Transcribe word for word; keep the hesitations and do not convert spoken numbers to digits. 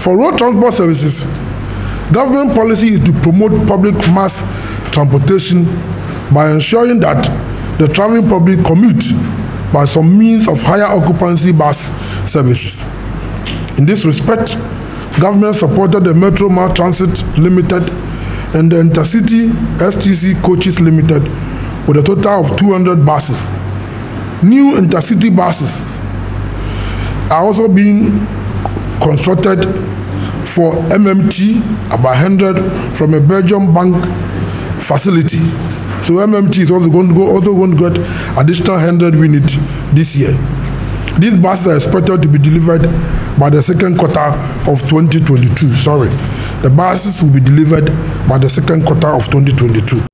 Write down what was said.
For road transport services, government policy is to promote public mass transportation by ensuring that the traveling public commute by some means of higher occupancy bus services. In this respect, government supported the Metro Mass Transit Limited and the Intercity S T C Coaches Limited with a total of two hundred buses. New intercity buses are also being constructed for M M T, about one hundred from a Belgium bank facility. So M M T is also going to go also going to get additional one hundred units this year. These buses are expected to be delivered by the second quarter of twenty twenty-two. Sorry, the buses will be delivered by the second quarter of twenty twenty-two.